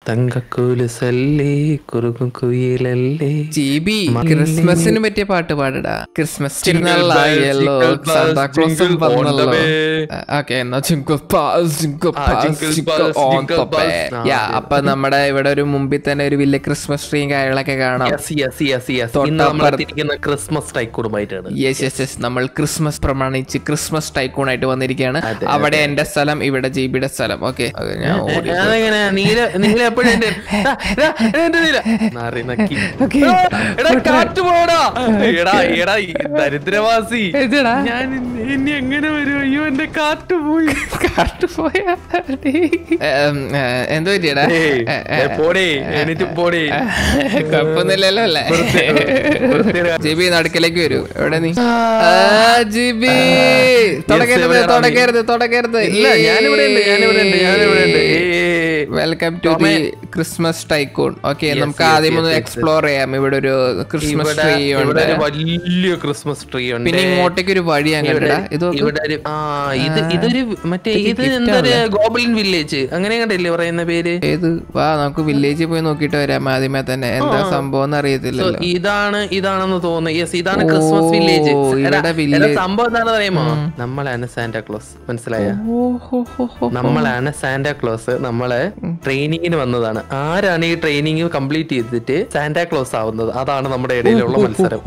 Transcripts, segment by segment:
തങ്കക്കുലുസല്ലേ കുറുകും കുയിലല്ലേ GB ക്രിസ്മസിന് പറ്റിയ പാട്ട് പാടടാ. ക്രിസ്മസ് തിരുനാളായല്ലോ, സാന്താക്ലോസും വന്നല്ലോ. ഓക്കെ, എന്നാ അപ്പൊ നമ്മുടെ ഇവിടെ ഒരു മുമ്പിൽ തന്നെ ഒരു വലിയ ക്രിസ്മസ് ട്രീയും കാര്യങ്ങളൊക്കെ കാണാം. ക്രിസ്മസ് ടൈക്കൂണുമായിട്ടാണ്. നമ്മൾ ക്രിസ്മസ് പ്രമാണിച്ച് ക്രിസ്മസ് ടൈക്കൂണായിട്ട് വന്നിരിക്കുകയാണ്. അവിടെ എന്റെ സ്ഥലം, ഇവിടെ ജിബിയുടെ സ്ഥലം. ഓക്കെ, ദരിദ്രവാസി ഞാൻ ഇനി എങ്ങനെ വരും? അയ്യോ, എന്റെ കാറ്റ് പോയി. എന്തോ പറ്റിയടാ? കുഴപ്പമൊന്നുമില്ലല്ലോ അല്ലേ? ജിബി നടുക്കിലേക്ക് വരൂ. എവിടെ നീ? ജിബി തുടക്കരുത്. Welcome to the christmas tycoon. Okay, നമുക്ക് ആദ്യം ഒന്ന് എക്സ്പ്ലോർ ചെയ്യാം. ഇവിടെ ഒരു ക്രിസ്മസ് ട്രീ ഉണ്ട്, വലിയ ക്രിസ്മസ് ട്രീ ഉണ്ട്. പിന്നെ ഇങ്ങോട്ടേക്ക് ഒരു വഴി അങ്ങനെ. ഇതൊരു മറ്റേ ഇത് എന്തൊരു ഗോബ്ലിൻ വില്ലേജ് അങ്ങനെ കണ്ടില്ലേ പറയുന്ന പേര്? ഏത്? വാ, നമുക്ക് വില്ലേജിൽ പോയി നോക്കിട്ട് വരാം. ആദ്യമേ തന്നെ എന്താ സംഭവം അറിയത്തില്ലല്ലോ. ഇതാണെന്ന് തോന്നുന്നു. യെസ്, ഇതാണ് ക്രിസ്മസ് വില്ലേജ്. സംഭവം എന്താണെന്ന് അറിയുമോ? നമ്മളാണ് സാന്റാക്ലോസ്. മനസ്സിലായ? നമ്മളാണ് സാന്റാക്ലോസ്. നമ്മളെ ട്രെയിനിങ്ങിന് വന്നതാണ്. ആരാണ് ഈ ട്രെയിനിങ് കംപ്ലീറ്റ് ചെയ്തിട്ട് സാന്റാക്ലോസ് ആവുന്നത്? അതാണ് നമ്മുടെ ഇടയിലുള്ള മത്സരം.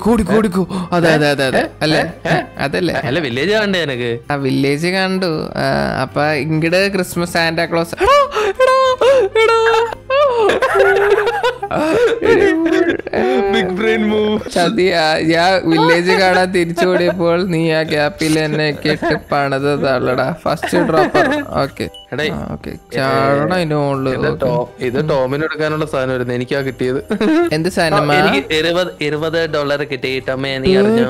അതല്ലേ അല്ല, വില്ലേജ് കണ്ടേ എനക്ക്? ആ വില്ലേജ് കണ്ടു. അപ്പൊ ഇങ്ങട് christmas santa claus big brain move. ചതിയാ. ഞാൻ വില്ലേജ് കാണാൻ തിരിച്ചുകൂടിയപ്പോൾ നീ ആ ഗ്യാപ്പിൽ എന്നെ കെട്ടി പണിതല്ലടാ. First dropper. ഓക്കെ, ചാടണം അതിന്റെ മുകളില്. ഇത് ടോമിന് എടുക്കാനുള്ള സാധനം വരുന്നത്. എനിക്കാ കിട്ടിയത്. എന്ത് സാധനം? $20 കിട്ടി. ടോമേ, നീ അറിഞ്ഞോ?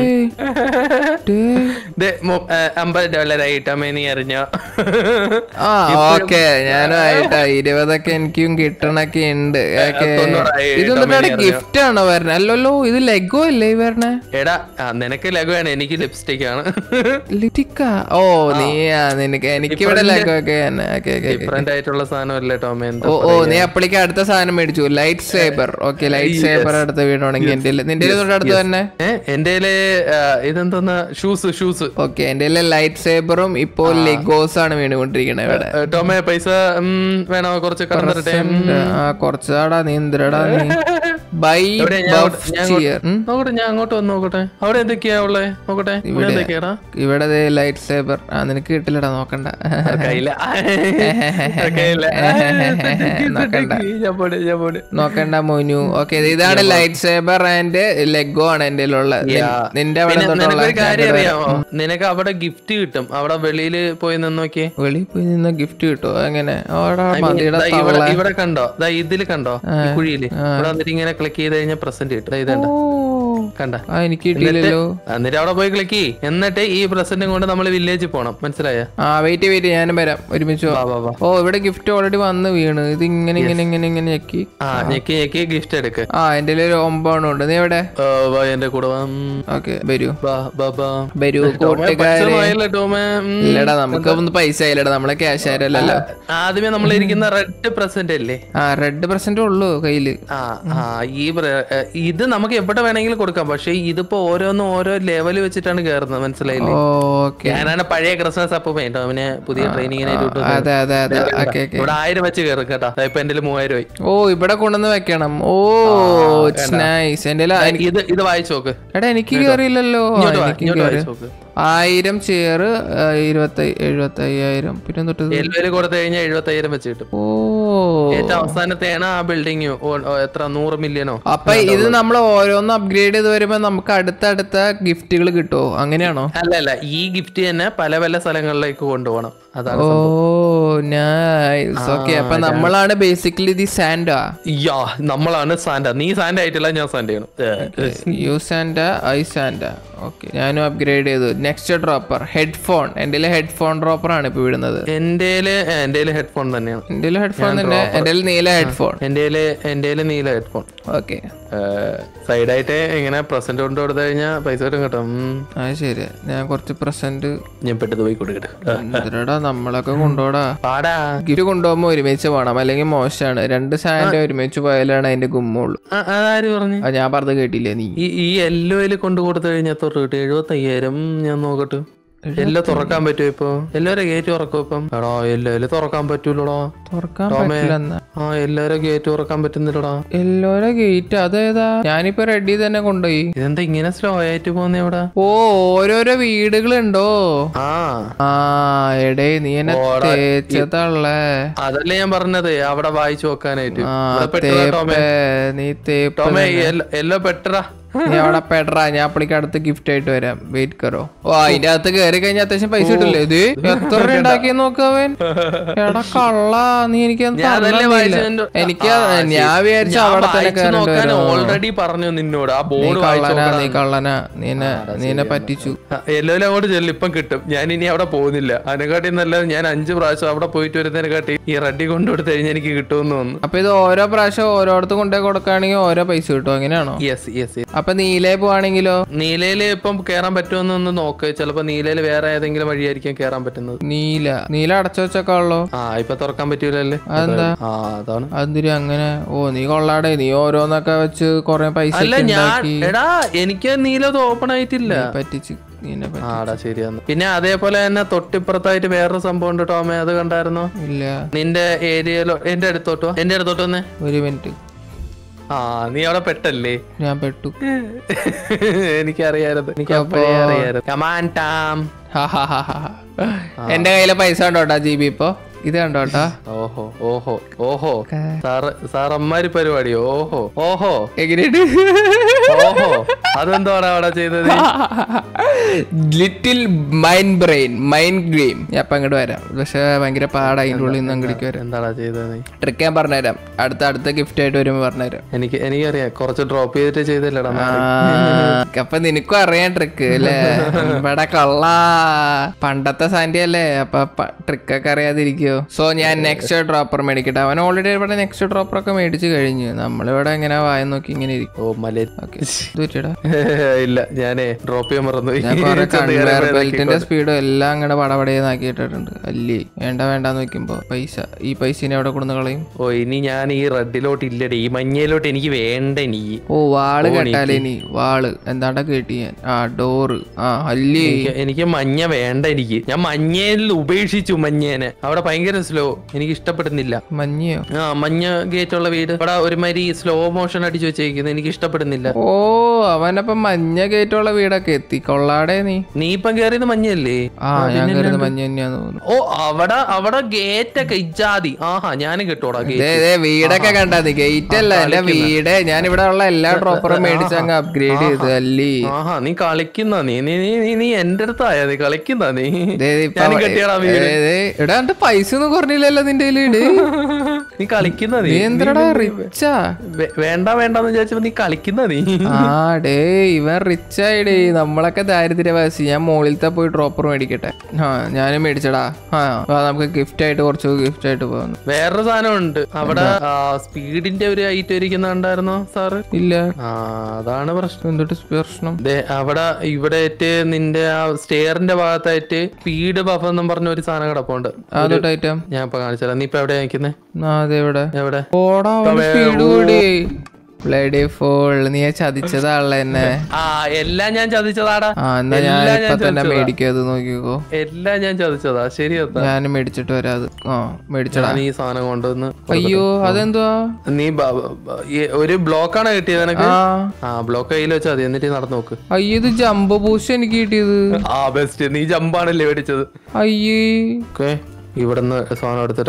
$50 ടോമേ, നീ അറിഞ്ഞോ? ആ, ഓക്കെ, ഞാനും ആയിട്ടാ. 20 എനിക്കും കിട്ടണൊക്കെ ഉണ്ട്. ഇതെന്താ ഗിഫ്റ്റ് ആണോ വരണേ? അല്ലല്ലോ, ഇത് ലെഗോ അല്ലേ വരണേ? എടാ, നിനക്ക് ലെഗോ ആണ്, എനിക്ക് ലിപ്സ്റ്റിക് ആണ്. ലിപ്സ്റ്റിക്കാ? ഓ, നീയാ. എനിക്ക് ഇവിടെ ലെഗോ ഒക്കെ ഡിഫറെന്റ് ആയിട്ടുള്ള സാധനമല്ലേ ടോമേ? ഓ, നീ അപ്പളേക്ക് അടുത്ത സാധനം മേടിച്ചു, light saber. Okay, light saber അടുത്ത് വീണോണെങ്കിൽ നിന്റെ അടുത്ത് തന്നെ. എന്റെ ഇതെന്തോന്നാ? ഷൂസ്. ഓക്കെ, എന്റെ ലൈറ്റ് സേബറും ഇപ്പോൾ ലെഗോസ് ആണ് വീണുകൊണ്ടിരിക്കണേ ഇവിടെ. ടോമേ, പൈസ വേണോ? കുറച്ച് കുറച്ചാടാ. നീ എന്തിരടാ നീ? നോക്കട്ടെ, ഞാൻ അങ്ങോട്ട് വന്ന് നോക്കട്ടെ. അവിടെ എന്തൊക്കെയാ ഉള്ളേ? നോക്കട്ടെ. ഇവിടെ ലൈറ്റ് സേബർ. നിനക്ക് കിട്ടില്ലടാ, നോക്കണ്ട. നോക്കണ്ട മോനു. ഓക്കെ, ഇതാണ് ലൈറ്റ് സേബർ ആൻഡ് ലെഗോ ആണ് എന്റെ ഉള്ളത്. നിന്റെ നിനക്ക് അവിടെ ഗിഫ്റ്റ് കിട്ടും. അവിടെ വെളിയിൽ പോയി നിന്നോക്കിയേ. വെളിയിൽ പോയി നിന്ന ഗിഫ്റ്റ് കിട്ടോ? എങ്ങനെ? ഇവിടെ കണ്ടോ? ഇതില് കണ്ടോ? കുഴിയില് ഇവിടെ വന്നിട്ട് ഇങ്ങനെ ക്ലിക്ക് ചെയ്ത് കഴിഞ്ഞാൽ പ്രസന്റ് കിട്ടും. ഇതേണ്ട, കണ്ട? എനിക്ക് കിട്ടിയില്ലല്ലോ. എന്നിട്ട് അവിടെ പോയി ക്ലിക്ക് ചെയ്യ്. എന്നിട്ട് ഈ പ്രസന്റും കൊണ്ട് നമ്മള് വില്ലേജിൽ പോണം. മനസ്സിലായ? വെയിറ്റ്, ഞാനും വരാം ഒരുമിച്ച്. ഓ, ഇവിടെ ഗിഫ്റ്റ് ഓൾറെഡി വന്ന് വീണ്. ഇത് ഇങ്ങനെ ഞെക്കി ഗിഫ്റ്റ് എടുക്ക്. എന്റെ ഒരു 9 ഉണ്ട്. നീ എവിടെ? എന്റെ കൂടെ ഓക്കെ, വരൂ. ഇല്ലടാ, നമുക്ക് ഒന്നും പൈസ ആയില്ലടാ. നമ്മളെ ക്യാഷ് ആയിരല്ലോ. ആദ്യമേ നമ്മളിരിക്കുന്ന റെഡ് പ്രസന്റ് അല്ലേ? റെഡ് പ്രസന്റ് ഉള്ളൂ കയ്യില്. ഇത് നമുക്ക് എവിടെ വേണമെങ്കിലും കൊടുക്കാം. പക്ഷെ ഇതിപ്പോ ഓരോ ലെവൽ വെച്ചിട്ടാണ് കേറുന്നത്. മനസ്സിലായില്ലേ? ഞാനാണ് പഴയ ക്രിസ്മസ് അപ്പൂപ്പൻ. ടോമിനെ പുതിയ ട്രെയിനിങ്ങിനായിട്ട് ഇവിടെ 1000 വെച്ച് കയറും കേട്ടോ. ഇപ്പൊ എന്റെ 3000 ആയി. ഓ, ഇവിടെ കൊണ്ടുവന്ന് വെക്കണം. ഓ, നൈസ്. എന്റെ ഇത് വായിച്ചു നോക്ക്. എടാ, എനിക്ക് കേറിയില്ലല്ലോ. 1000 ചെയർ 75,000. പിന്നെ കൊടുത്തു കഴിഞ്ഞാൽ 75,000 വെച്ച് കിട്ടും. ഓ, ഏറ്റവും അവസാനത്തെയാണ് ആ ബിൽഡിംഗ്. എത്ര 100 മില്യണോ? അപ്പൊ ഇത് നമ്മൾ ഓരോന്ന് അപ്ഗ്രേഡ് ചെയ്ത് വരുമ്പോ നമുക്ക് അടുത്തടുത്ത ഗിഫ്റ്റുകൾ കിട്ടുമോ? അങ്ങനെയാണോ? അല്ല, ഈ ഗിഫ്റ്റ് തന്നെ പല സ്ഥലങ്ങളിലേക്ക് കൊണ്ടുപോകണം. അതാണ്. ഓ, നൈസ്. ഓക്കെ, അപ്പൊ നമ്മളാണ് ബേസിക്കലി ദി സാന്റ. നമ്മളാണ് സാന്റ. നീ സാന്റ ആയിട്ടില്ല, ഞാൻ സാന്റ ആണ്. You santa, I santa. Okay, ഞാനും അപ്ഗ്രേഡ് ചെയ്തു. Next dropper headphone. എന്റെ ഹെഡ്ഫോൺ ഡ്രോപ്പർ ആണ് ഇപ്പൊ വിടുന്നത്. എന്റെ ഹെഡ്ഫോൺ തന്നെയാണ്. എന്റെ ഹെഡ്ഫോൺ തന്നെ. എന്റെ നീല ഹെഡ്ഫോൺ. എന്റെ നീല ഹെഡ്ഫോൺ. ഓക്കെ, സൈഡായിട്ട് ഇങ്ങനെ പ്രസന്റ് കൊണ്ട് കൊടുത്തു കഴിഞ്ഞാൽ പൈസ കിട്ടും കേട്ടോ. അത് ശരിയാ, ഞാൻ കുറച്ച് പ്രസന്റ് ഞാൻ പെട്ടെന്ന് പോയി കൊടുക്കട്ടെ. എന്തിനാടാ നമ്മളൊക്കെ കൊണ്ടുപോടാ. പാടാ ഗിഫ്റ്റ് കൊണ്ടുപോകുമ്പോ ഒരുമിച്ച് പോണം, അല്ലെങ്കിൽ മോശമാണ്. 2 സാൻഡ് ഒരുമിച്ച് പോയാലാണ് അതിന്റെ ഗുമ്മുള്ളൂ. അതാര് പറഞ്ഞു? ഞാൻ പറഞ്ഞത് കേട്ടില്ലേ നീ? ഈ യെല്ലോയില് കൊണ്ടു കൊടുത്തു കഴിഞ്ഞാൽ എത്ര കിട്ടും? 75,000. ഞാൻ നോക്കട്ടെ. എല്ലാം തുറക്കാൻ പറ്റുമോ ഇപ്പൊ? എല്ലാവരും ഗേറ്റ് തുറക്കും ഇപ്പം? എടാ എല്ലാവരും തുറക്കാൻ പറ്റൂലടാ. തുറക്കാൻ പറ്റില്ല. എല്ലാവരും ഗേറ്റ് തുറക്കാൻ പറ്റുന്നില്ലടാ. എല്ലാവരും ഗേറ്റ് അതേതാ? ഞാനിപ്പോ റെഡി തന്നെ കൊണ്ടുപോയി. ഇതെന്താ ഇങ്ങനെ സ്ലോ ആയിട്ട് പോന്നെ ഇവിടെ? ഓ ഓരോരോ വീടുകളുണ്ടോ? ആ എടേ നീ എന്നെ തേച്ചതല്ലേ? അതല്ലേ ഞാൻ പറഞ്ഞത്, അവിടെ വായിച്ചു നോക്കാനായിട്ട്. നീ തേപ്പ് എല്ലോ പെട്ടടാ. നീ അവിടെ പെടറാ, ഞാൻ അപ്പളിക്ക് അടുത്ത് ഗിഫ്റ്റ് ആയിട്ട് വരാം. വെയിറ്റ് കറോ. ഓ അതിന്റെ അകത്ത് കയറി കഴിഞ്ഞാൽ അത്യാവശ്യം പൈസ കിട്ടില്ലേ? ഇത് എത്ര രൂപ ഉണ്ടാക്കി നോക്കവൻ? എടാ കള്ള, നീ എനിക്ക് എനിക്ക് ഞാൻ വിചാരിച്ച അവിടെ തന്നെ ഓൾറെഡി പറഞ്ഞു നിന്നോട്. ആ ബോർഡ് നീ കള്ളനാ, നീനെ പറ്റിച്ചു. എല്ലാവരും അങ്ങോട്ട് ചെല്ലും, ഇപ്പം കിട്ടും. ഞാൻ ഇനി അവിടെ പോകുന്നില്ല. അതിനെക്കാട്ടി നല്ലത് ഞാൻ 5 പ്രാവശ്യം അവിടെ പോയിട്ട് വരുന്നതിനെക്കാട്ടി ഈ റെഡി കൊണ്ടുകൊടുത്തു കഴിഞ്ഞാൽ എനിക്ക് കിട്ടുമെന്ന് തോന്നുന്നു. അപ്പൊ ഇത് ഓരോ പ്രാവശ്യം ഓരോടത്ത് കൊണ്ടേ കൊടുക്കുകയാണെങ്കിൽ ഓരോ പൈസ കിട്ടും, അങ്ങനെയാണോ? Yes yes. അപ്പൊ നീലേ പോവാണെങ്കിലോ? നീലയില് ഇപ്പം കേറാൻ പറ്റുമെന്നൊന്ന് നോക്ക്. ചിലപ്പോ നീലയില് വേറെ ഏതെങ്കിലും വഴിയായിരിക്കും കേറാൻ പറ്റുന്നത്. നീല അടച്ചു വെച്ചേക്കാണല്ലോ. ഇപ്പൊ തുറക്കാൻ പറ്റൂലല്ലേ? അതെന്താ? അതാണ്. അതെന്തിരി അങ്ങനെ? ഓ നീ കൊള്ളാടെ, നീ ഓരോന്നൊക്കെ വെച്ച് കൊറേ പൈസ. എടാ എനിക്ക് നീല ഓപ്പൺ ആയിട്ടില്ല. പറ്റിച്ചു. ശരിയാണ്. പിന്നെ അതേപോലെ തന്നെ തൊട്ടിപ്പുറത്തായിട്ട് വേറൊരു സംഭവം ഉണ്ട് ടോമേ, അത് കണ്ടായിരുന്നോ? ഇല്ല. നിന്റെ ഏരിയയിലോ? എന്റെ അടുത്തോട്ട് വന്നേ. ഒരു മിനിറ്റ്. നീ അവിടെ പെട്ടല്ലേ? ഞാൻ പെട്ടു. എനിക്കറിയായിരുന്നു, എനിക്ക് അപ്പോഴേ അറിയായിരുന്നു. Come on Tom. എന്റെ കയ്യിലെ പൈസ കണ്ടോട്ടാ GB ഇപ്പൊ. ഇത് കണ്ടോട്ടാ. ഓഹോ ഓഹോ ഓഹോ സാർ അമ്മാരി പരിപാടിയോ? ഓഹോ ഓഹോ എങ്ങനെയുണ്ട്? ഓഹോ അതെന്താണ് അവിടെ ചെയ്തത്? Little mind game. ഞാൻ അപ്പൊ അങ്ങോട്ട് വരാം, പക്ഷെ ഭയങ്കര പാടാ അതിൻ്റെ ഉള്ളിൽ നിന്ന് അങ്ങോട്ട് വരാം. എന്താടാ ചെയ്തത്? ട്രിക്ക് ഞാൻ പറഞ്ഞുതരാം, അടുത്ത ഗിഫ്റ്റ് ആയിട്ട് വരുമ്പോ പറഞ്ഞുതരാം. എനിക്കറിയാം, കുറച്ച് ഡ്രോപ്പ് ചെയ്തിട്ട് ചെയ്തില്ലടാ. അപ്പൊ നിനക്കും അറിയാം ട്രിക്ക് അല്ലേ? ഇവിടെ കൊള്ളാ, പണ്ടത്തെ സാൻഡി അല്ലേ, അപ്പൊ ട്രിക്കൊക്കെ അറിയാതിരിക്കോ? സോ ഞാൻ നെക്സ്റ്റ് ഡ്രോപ്പർ മേടിക്കട്ടെ. അവൻ ഓൾറെഡി ഇവിടെ നെക്സ്റ്റ് ഡ്രോപ്പർ ഒക്കെ മേടിച്ചു കഴിഞ്ഞു. നമ്മളിവിടെ എങ്ങനെ വായ നോക്കി ഇങ്ങനെ ഇരിക്കും. ഇല്ല, ഞാനേ ഡ്രോപ്പ് ചെയ്യാൻ മറന്നു. ബെൽറ്റിന്റെ സ്പീഡും എല്ലാം അങ്ങടെ പടപടയെന്നാക്കിയിട്ടുണ്ട്. അല്ലേ വേണ്ടാന്ന് വെക്കുമ്പോ ഈ പൈസ എവിടെ കൊടുന്ന് കളയും. ഓ ഇനി ഞാൻ ഈ റെഡിലോട്ട് ഇല്ലടേ, ഈ മഞ്ഞയിലോട്ട് എനിക്ക് വേണ്ട. നീ വാള് കേട്ടാലേ? നീ വാള് എന്താണ്ടാ കേട്ടി ഞാൻ? ഡോറ്. അല്ലേ എനിക്ക് മഞ്ഞ വേണ്ട. ഞാൻ മഞ്ഞയിൽ ഉപേക്ഷിച്ചു മഞ്ഞേനെ. അവിടെ ഭയങ്കര സ്ലോ, എനിക്ക് ഇഷ്ടപ്പെടുന്നില്ല. മഞ്ഞയോ? മഞ്ഞ ഗേറ്റ് ഉള്ള വീട് ഇവിടെ ഒരുമാതിരി സ്ലോ മോഷൻ അടിച്ചു വെച്ചേക്കുന്നത്, എനിക്ക് ഇഷ്ടപ്പെടുന്നില്ല. ഓ അവനപ്പൊ മഞ്ഞ ഗേറ്റ് ഉള്ള വീടൊക്കെ എത്തി. കൊള്ളാടെ നീ ഇപ്പം കേറിയത് മഞ്ഞല്ലേ? ഞാൻ കയറുന്നത് മഞ്ഞ തന്നെയാന്ന് തോന്നുന്നു. ഓ അവിടെ ഗേറ്റ് ഒക്കെ ഇജാതി. ഞാനും കിട്ടോടാ വീടൊക്കെ കണ്ടാ? നീ ഗേറ്റ് അല്ല എന്റെ വീട്. ഞാൻ ഇവിടെ ഉള്ള എല്ലാ ഡ്രോപ്പറും മേടിച്ച് അങ്ങ് അപ്ഗ്രേഡ് ചെയ്ത്. അല്ലേ നീ കളിക്കുന്ന? നീ എന്റെ അടുത്തായ നീ കളിക്കുന്ന? നീ എടാ പൈസ ഒന്നും കുറഞ്ഞില്ലല്ലോ നിന്റെ കയ്യില്. നീ കളിക്കുന്ന? നീ എന്താ റിച്ചാ? വേണ്ടെന്ന് വിചാരിച്ചപ്പോ നീ കളിക്കുന്ന? ഡേ ഇവൻ റിച്ചായിടേ, നമ്മളൊക്കെ ദാരിദ്ര്യവാസി. ഞാൻ മുകളിലത്തെ പോയി ഡ്രോപ്പർ മേടിക്കട്ടെ. ഞാനും മേടിച്ചടാ. നമുക്ക് ഗിഫ്റ്റ് ആയിട്ട് കുറച്ച് ഗിഫ്റ്റ് ആയിട്ട് പോകുന്നു. വേറൊരു സാധനം ഉണ്ട് അവിടെ, സ്പീഡിന്റെ ഒരു ഐറ്റം ഇരിക്കുന്നുണ്ടായിരുന്നോ സാറ്? ഇല്ല. അതാണ് പ്രശ്നം. എന്തൊട്ട് പ്രശ്നം? അവിടെ ഇവിടെ നിന്റെ ആ സ്റ്റെയറിന്റെ ഭാഗത്തായിട്ട് സ്പീഡ് ബഫ് എന്നും പറഞ്ഞ ഒരു സാധനം കിടപ്പുണ്ട്. ഐറ്റം ഞാൻ ഇപ്പൊ കാണിച്ചാ. നീ ഇപ്പൊ എവിടെയാ നിൽക്കുന്നേ? എവിടെ? നീ ചതിച്ചതാണല്ലോ എന്നെ. എല്ലാം ഞാൻ ചതിച്ചതാടാ. എന്നാ ഞാൻ ഇപ്പൊ തന്നെ മേടിക്കാത് നോക്കിക്കോ. എല്ലാം ഞാൻ ചതിച്ചതാ. ശരി, ഞാൻ മേടിച്ചിട്ട് വരാത്. മേടിച്ചടാ. നീ സാധനം കൊണ്ടുവന്ന്. അയ്യോ അതെന്തുവാ? നീ ഒരു ബ്ലോക്കാണ് കിട്ടിയത് നിനക്ക്? ബ്ലോക്ക് കയ്യിൽ വെച്ചാൽ മതി, എന്നിട്ട് നടന്നു നോക്ക്. അയ്യോ ഇത് ജംബോ ബൂസ്റ്റ് എനിക്ക് കിട്ടിയത്. ബെസ്റ്റ്. നീ ജമ്പാണല്ലേ മേടിച്ചത്? അയ്യേ ഇവിടുന്ന് സാധനം എടുത്തിട്ട്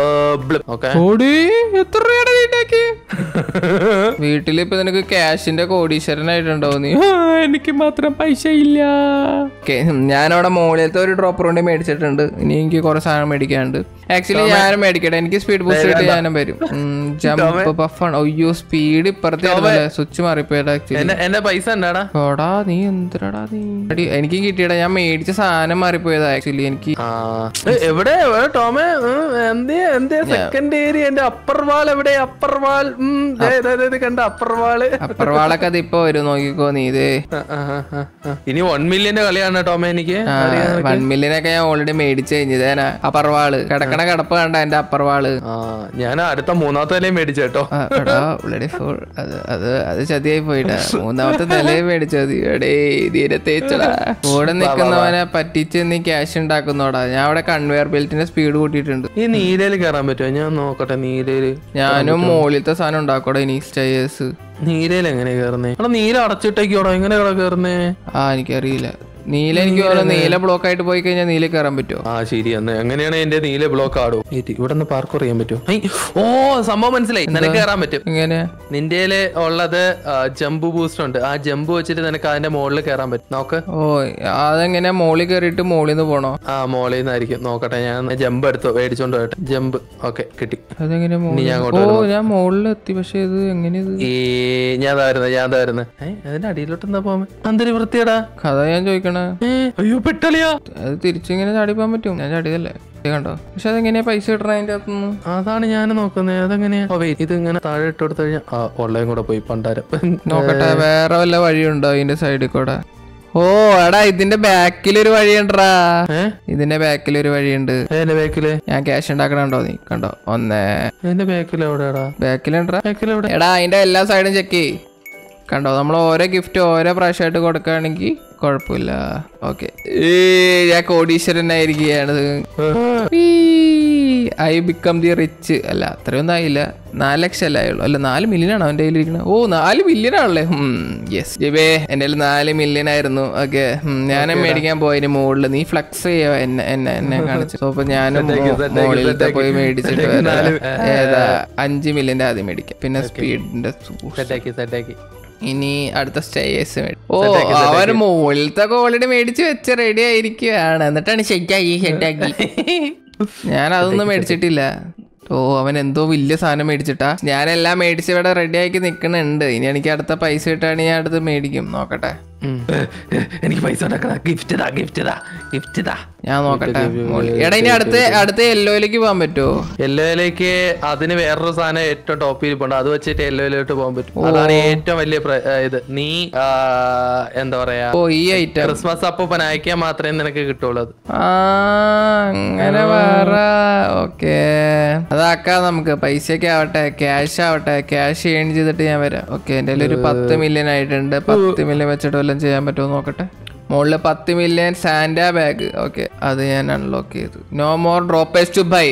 വീട്ടിലിപ്പൊ നിനക്ക് ക്യാഷിന്റെ കോടീശ്വരനായിട്ടുണ്ടോ നീ? എനിക്ക് മാത്രം പൈസ ഇല്ല. ഞാനവിടെ മുകളിലത്തെ ഒരു ഡ്രോപ്പർ കൊണ്ട് മേടിച്ചിട്ടുണ്ട്. ഇനി എനിക്ക് കുറെ സാധനം മേടിക്കാനുണ്ട്. ആക്ച്വലി ഞാനും മേടിക്കട്ടെ, എനിക്ക് സ്പീഡ് ബൂസ്റ്റ് കിട്ടി ഞാനും വരും. ജമ്പ് പഫാണ്. അയ്യോ സ്പീഡ് ഇപ്പുറത്തെ സ്വിച്ച് മാറിപ്പോയടാ. ആക്ച്വലി എന്റെ പൈസ ഉണ്ടാടാ. ഓടാ നീ എന്തിനാടാ നീ, എനിക്കും കിട്ടിയടാ. ഞാൻ മേടിച്ച സാധനം മാറിപ്പോയതാ ആക്ച്വലി. എനിക്ക് എവിടെ ടോമേ സെക്കൻഡ് ഏരിയ എന്റെ അപ്പർ വാൾ എവിടെ? അപ്പർ വാൾ കണ്ട അപ്പർ വാള്. അപ്പർ വാളൊക്കെ അത് ഇപ്പൊ വരും, നോക്കിക്കോ നീ. ഇത് ഇനി 1 മില്യന്റെ കളിയാണ് ടോമേ. എനിക്ക് 1 മില്യനൊക്കെ ഞാൻ ഓൾറെഡി മേടിച്ചു കഴിഞ്ഞതേനാ. അപ്പർ വാള് കിടക്കണ കിടപ്പ് കണ്ട എന്റെ അപ്പർ വാള്. ഞാൻ അടുത്ത 3ാമത്തെ നിലയും മേടിച്ചു കേട്ടോ. അത് ചതിയായി പോയിട്ടാ. 3ാമത്തെ നിലയും മേടിച്ചത് എടേ തീരെ തേച്ചടാ. കൂടെ നിക്കുന്നവനെ പറ്റിച്ച് നീ ക്യാഷ് ഉണ്ടാക്കുന്നോടാ. ഞാൻ അവിടെ കൺവെയർ ബെൽറ്റിന്റെ സ്പീഡ് കൂട്ടിയിട്ടുണ്ട്. ഈ നീലയില് കയറാൻ പറ്റുമോ? ഞാൻ നോക്കട്ടെ. നീലയില് ഞാനും മുകളിലത്തെ സാധനം ഉണ്ടാക്കോടെ. ഇനി സ്റ്റേഴ്സ് നീലയിൽ എങ്ങനെ കേറുന്നേ? നീല അടച്ചിട്ടേക്കോടോ, എങ്ങനെ കേറുന്നേ? എനിക്കറിയില്ല. നീല എനിക്ക് നീല ബ്ലോക്ക് ആയിട്ട് പോയി കഴിഞ്ഞാൽ നീല കയറാൻ പറ്റുമോ? ശരി. എങ്ങനെയാണ് എന്റെ നീല ബ്ലോക്ക് ആടോ? ഇവിടെ നിന്ന് പാർക്ക് ചെയ്യാൻ പറ്റുമോ? ഓ സംഭവം മനസ്സിലായി. നിനക്ക് കയറാൻ പറ്റും. എങ്ങനെ? നിന്റെ ഉള്ളത് ജമ്പ് ബൂസ്റ്റ് ഉണ്ട്. ആ ജമ്പ് വെച്ചിട്ട് നിനക്ക് അതിന്റെ മുകളിൽ കയറാൻ പറ്റും. നോക്ക്. ഓ അതെങ്ങനെ? മോളിൽ കയറിയിട്ട് മോളിൽ നിന്ന് പോണോ? മോളിൽ നിന്നായിരിക്കും. നോക്കട്ടെ, ഞാൻ ജമ്പ് എടുത്തോ, മേടിച്ചോണ്ട് പോട്ടെ. ജമ്പ് ഓക്കെ കിട്ടി. അതെങ്ങനെ? ഞാൻ മോളിലെത്തി. പക്ഷെ ഇത് എങ്ങനെ? ഞാൻ താരുന്നു. അതിന്റെ അടിയിലോട്ട് എന്താ പോവാൻ? എന്തൊരു വൃത്തിയടാ. കഥ ഞാൻ ചോദിക്കണ. അയ്യോ പെട്ടളിയാ. അത് തിരിച്ചിങ്ങനെ ചാടി പോകാൻ പറ്റും? ഞാൻ ചാടിയതല്ലേ കണ്ടോ. പക്ഷെ അതെങ്ങനെയാ പൈസ കിട്ടണ അതിന്റെ അകത്തുനിന്ന്? അതാണ് ഞാൻ നോക്കുന്നത്. അതെങ്ങനെയാ? ഇത് ഇങ്ങനെ താഴെ ഇട്ട് കൊടുത്തു കഴിഞ്ഞാൽ ഉള്ളയും കൂടെ പോയി പണ്ടാരം. നോക്കട്ടെ, വേറെ വല്ല വഴിയുണ്ടോ ഇതിന്റെ സൈഡിൽ കൂടെ? ഓ എടാ ഇതിന്റെ ബാക്കിലൊരു വഴിയുണ്ടാ. ഇതിന്റെ ബാക്കിലൊരു വഴിയുണ്ട്. ഞാൻ ക്യാഷ് ഉണ്ടാക്കണോ നീ കണ്ടോ? എന്റെ ബാക്കിലെവിടെയാടാ? ബാക്കിലുണ്ടാ. എടാ അതിന്റെ എല്ലാ സൈഡും ചെക്ക് ചെയ്യ്. കണ്ടോ, നമ്മൾ ഓരോ ഗിഫ്റ്റ് ഓരോ പ്രാവശ്യമായിട്ട് കൊടുക്കുകയാണെങ്കിൽ കുഴപ്പമില്ല. ഓക്കെ, ഞാൻ കോടീശ്വരനായിരിക്കുകയാണ്. I become the rich. അല്ല അത്രയൊന്നും ആയില്ല. 4 ലക്ഷം അല്ലേ ആയുള്ളൂ. അല്ല 4 മില്യൺ ആണോ എൻ്റെ കയ്യിലിരിക്കണത്? ഓ 4 മില്യൺ ആണല്ലേ. യെസ് ജിബേ, എൻ്റെ കയ്യിൽ 4 മില്യൺ ആയിരുന്നു. ഓക്കെ, ഞാനും മേടിക്കാൻ പോയതിന് മുകളിൽ. നീ ഫ്ലക്സ് ചെയ്യാ എന്നെ കാണിച്ചു. അപ്പൊ ഞാനും മുകളിലത്തെ പോയി മേടിച്ചിട്ട് ഏതാ 5 മില്യന്റെ ആദ്യം മേടിക്കാം. പിന്നെ സ്പീഡിന്റെ ഇനി അടുത്ത സ്റ്റേഴ്സ്. ഓ അവൻ മുകളിലത്തെ ഓൾറെഡി മേടിച്ച് വെച്ച് റെഡി ആയിരിക്കുകയാണ്. എന്നിട്ടാണ് ഷെഡാക്കി. ഞാൻ അതൊന്നും മേടിച്ചിട്ടില്ല. ഓ അവൻ എന്തോ വലിയ സാധനം മേടിച്ചിട്ടാ. ഞാനെല്ലാം മേടിച്ച് ഇവിടെ റെഡി ആക്കി നിക്കണുണ്ട്. ഇനി എനിക്ക് അടുത്ത പൈസ കിട്ടുകയാണെങ്കിൽ ഞാൻ അടുത്ത് മേടിക്കും. നോക്കട്ടെ, എനിക്ക് പൈസ ഗിഫ്റ്റ്. ഞാൻ നോക്കട്ടെ. എടാ ഇനി അടുത്ത യെല്ലോയിലേക്ക് പോകാൻ പറ്റുമോ? യെല്ലോയിലേക്ക് അതിന് വേറൊരു സാധനം ഏറ്റവും ടോപ്പിൽ പോകണ്ട. അത് വെച്ചിട്ട് യെല്ലോയിലോട്ട് പോകാൻ പറ്റും. അതാണ് ഏറ്റവും വലിയ ഇത്. നീ എന്താ പറയാ, ഈ ഐറ്റം ക്രിസ്മസ് അപ്പൂപ്പൻ അയക്കാൻ മാത്രമേ നിനക്ക് കിട്ടുള്ളൂ. അങ്ങനെ വേറെ. ഓക്കെ അതാക്കാം നമുക്ക്. പൈസയൊക്കെ ആവട്ടെ, ക്യാഷ് ആവട്ടെ. ക്യാഷ് ഏൺ ചെയ്തിട്ട് ഞാൻ വരാം. ഓക്കെ, എൻ്റെ കയ്യിൽ ഒരു 10 മില്യൺ ആയിട്ടുണ്ട്. 10 മില്യൺ വെച്ചിട്ട് വല്ലതും ചെയ്യാൻ പറ്റുമോ നോക്കട്ടെ. മുകളിൽ 10 മില്യൺ സാന്റാ ബാഗ്. ഓക്കെ, അത് ഞാൻ അൺലോക്ക് ചെയ്തു. No more droppers to buy.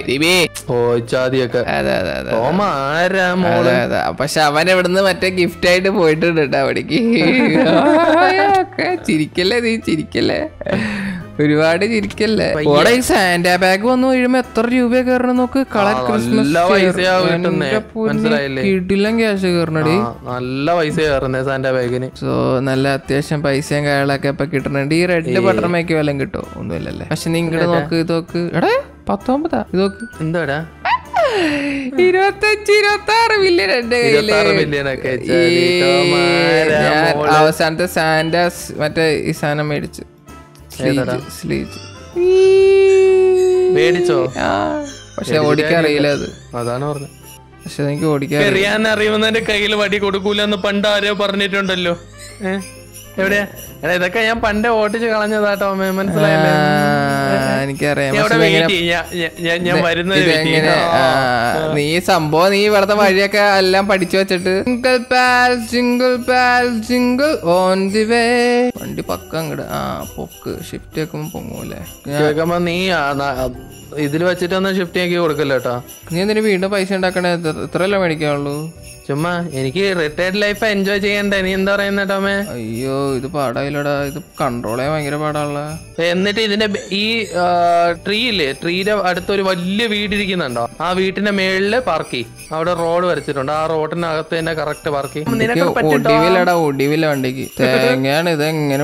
അതെ. പക്ഷെ അവൻ ഇവിടുന്ന് മറ്റേ ഗിഫ്റ്റ് ആയിട്ട് പോയിട്ടുണ്ട് കേട്ടോ അവിടേക്ക്. ചിരിക്കല്ലേ നീ, ചിരിക്കല്ലേ, ഒരുപാട് ചിരിക്കല്ലേ. ഓടെ ഈ സാന്റാ ബാഗ് വന്നു കഴിയുമ്പോ എത്ര രൂപ കയറണം നോക്ക്. കളർ ക്രിസ്മസ് കിടിലം ക്യാഷ് കയറണടി. നല്ല പൈസ കയറുന്നേ സാന്റാ ബാഗിന്. സോ നല്ല അത്യാവശ്യം പൈസയും കാര്യങ്ങളൊക്കെ ഇപ്പൊ കിട്ടണുണ്ട്. ഈ റെഡ് ബട്ടർ മേക്ക് വല്ലതും കിട്ടോ? ഒന്നുമില്ലല്ലേ. പക്ഷെ നിങ്ങടെ നോക്ക്, ഇത് നോക്ക്. എടാ 19 ഇത് നോക്ക്. എന്താടാ 25-26 മില്യൺ എന്റെ കയ്യില്. അവസാനത്തെ സാന്റാസ് മറ്റേ ഈ സാധനം മേടിച്ചു. മേടിച്ചോ? പക്ഷെ ഓടിക്കാൻ അറിയില്ല. അതാണ് പറഞ്ഞത്. പക്ഷെ എനിക്ക് ഓടിക്കാൻ അറിയുമെന്നെ കയ്യിൽ വടി കൊടുക്കൂലെന്ന് പണ്ട് ആരോ പറഞ്ഞിട്ടുണ്ടല്ലോ. എവിടെയാ? ഇതൊക്കെ ഞാൻ പണ്ടേ ഓട്ടിച്ച് കളഞ്ഞതാട്ടോ. മനസ്സിലായില്ലേ? എനിക്കറിയാം. ഞാൻ വരുന്നത് നീ സംഭവം നീ ഇവിടത്തെ വഴിയൊക്കെ എല്ലാം പഠിച്ചു വെച്ചിട്ട് സിംഗിൾ ഓൺ ദി വേ. വണ്ടി പക്ക അങ്ങട് പൊക്ക്. ഷിഫ്റ്റ് വെക്കുമ്പോ പൊങ്ങൂല്ലേ? കേൾക്കുമ്പോ നീ ഇതിൽ വെച്ചിട്ടൊന്നും ഷിഫ്റ്റ് ആക്കി കൊടുക്കല്ലോ കേട്ടോ. നീ എന്തിനു വീണ്ടും പൈസ ഉണ്ടാക്കണേ? ഇത്രയല്ലേ മേടിക്കാനുള്ളൂ. ചുമ്മാ എനിക്ക് റിട്ടയർഡ് ലൈഫ് എൻജോയ് ചെയ്യണ്ടേ. നീ എന്താ പറയുന്ന ടോമേ? അയ്യോ ഇത് പാടായില്ലടാ. ഇത് കൺട്രോൾ ചെയ്യാൻ ഭയങ്കര പാടാണല്ലോ. എന്നിട്ട് ഇതിന്റെ ഈ ട്രീ ഇല്ലേ, ട്രീയുടെ അടുത്തൊരു വലിയ വീടിരിക്കുന്നുണ്ടോ, ആ വീട്ടിന്റെ മേളില് പാർക്ക് ചെയ്യും. അവിടെ റോഡ് വരച്ചിട്ടുണ്ട്, ആ റോഡിനകത്ത് തന്നെ കറക്റ്റ് പാർക്ക് ചെയ്യും. ഒടിവില വണ്ടിക്ക് തേങ്ങയാണ് ഇത് എങ്ങനെ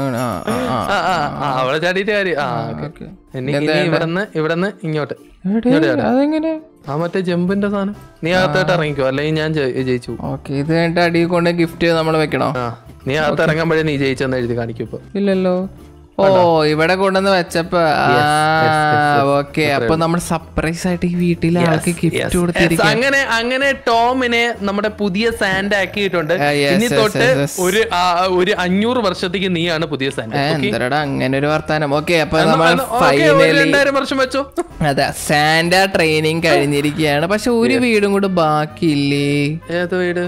അവിടെ ചാടിയിട്ട് കാര്യം. ഇവിടെന്ന് ഇങ്ങോട്ട് അതെങ്ങനെ ആ മറ്റേ ജമ്പിന്റെ സാധനം. നീ അകത്തോട്ട് ഇറങ്ങിക്കോ, അല്ലെങ്കിൽ ഞാൻ ജയിച്ചു. ഓക്കെ, ഇത് കഴിഞ്ഞിട്ട് അടി കൊണ്ട് ഗിഫ്റ്റ് നമ്മൾ വെക്കണോ? നീ അകത്ത് ഇറങ്ങുമ്പോഴേ നീ ജയിച്ചെന്ന് എഴുതി കാണിക്കും. ഇപ്പൊ ഇല്ലല്ലോ. ഓ, ഇവിടെ കൊണ്ടുവന്ന് വെച്ചപ്പോ ഓക്കെ. അപ്പൊ നമ്മൾ സർപ്രൈസ് ആയിട്ട് ഈ വീട്ടിലെ ആൾക്ക് ഗിഫ്റ്റ് കൊടുത്തിരിക്കും. അങ്ങനെ ടോമിനെ നമ്മുടെ പുതിയ സാന്റ ആക്കിയിട്ടുണ്ട്. ഇനി തൊട്ട് ഒരു 500 വർഷത്തേക്ക് നീയാണ് പുതിയ സാന്റ. എന്തരടാ അങ്ങനെ ഒരു വർത്താനം. ഓക്കെ, അപ്പൊ നമ്മൾ ഫൈനലി 2000 വർഷം വെച്ചോ. അതെ, സാന്റ ട്രെയിനിങ് കഴിഞ്ഞിരിക്കുകയാണ്. പക്ഷെ ഒരു വീടും കൂടെ ബാക്കിയില്ലേ? ഏത് വീട്?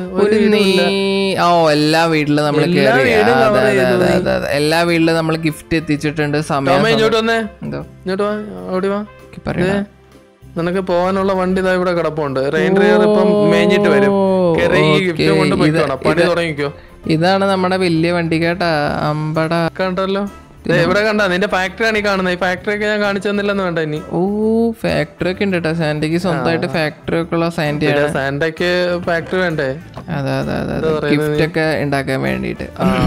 എല്ലാ വീട്ടിലും നമ്മൾ കയറി. എല്ലാ വീട്ടിലും നമ്മൾ ഗിഫ്റ്റ് എത്തിച്ചിട്ടുണ്ട്. സമയം നിനക്ക് പോകാനുള്ള വണ്ടി ഇതാ ഇവിടെ കിടപ്പുണ്ട്. റെയിൻഡ്രിയർ ഇപ്പം മേഞ്ഞിട്ട് വരും. പണി തുടങ്ങിക്കോ. ഇതാണ് നമ്മുടെ വലിയ വണ്ടി കേട്ടാ. അമ്പട കണ്ടല്ലോ, ഇവിടെ കണ്ട നിന്റെ ഫാക്ടറി ആണ് ഈ കാണുന്നത്. ഈ ഫാക്ടറി ഒക്കെ ഞാൻ കാണിച്ചു തന്നില്ലെന്ന് വേണ്ട ഇനി. ഓ, ഫാക്ടറി ഒക്കെ ഉണ്ട് കേട്ടോ. സാന്റയ്ക്ക് സ്വന്തമായിട്ട് ഫാക്ടറി ഒക്കെ ഉള്ള സാന്റയാണ്. സാന്റയ്ക്ക് ഫാക്ടറി വേണ്ടേ? അതെ അതെ അതെ, ഗിഫ്റ്റ് ഒക്കെ ഉണ്ടാക്കാൻ വേണ്ടിട്ട്.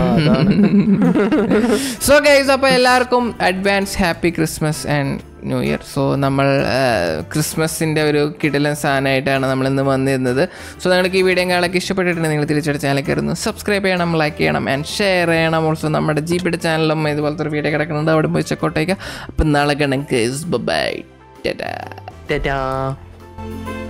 സോ ഗൈസ്, അപ്പൊ എല്ലാവർക്കും advance happy christmas and new year. So നമ്മൾ ക്രിസ്മസിൻ്റെ ഒരു കിടിലൻ സാധനമായിട്ടാണ് നമ്മളിന്ന് വന്നിരുന്നത്. സോ നിങ്ങൾക്ക് ഈ വീഡിയോ കാണാനൊക്കെ ഇഷ്ടപ്പെട്ടിട്ടുണ്ടെങ്കിൽ നിങ്ങൾ തിരിച്ചെടുത്ത് ചാനൽ കയറുന്നു, സബ്സ്ക്രൈബ് ചെയ്യണം, ലൈക്ക് ചെയ്യണം ആൻഡ് ഷെയർ ചെയ്യണം. ഓൾസോ നമ്മുടെ ജിപിയുടെ ചാനലും ഇതുപോലത്തെ ഒരു വീഡിയോ കിടക്കുന്നുണ്ട്, അവിടെ പോയി ചെക്കൗട്ട് ചെയ്യുക. അപ്പം നാളെ കാണാം. ബൈ, ടാറ്റാ.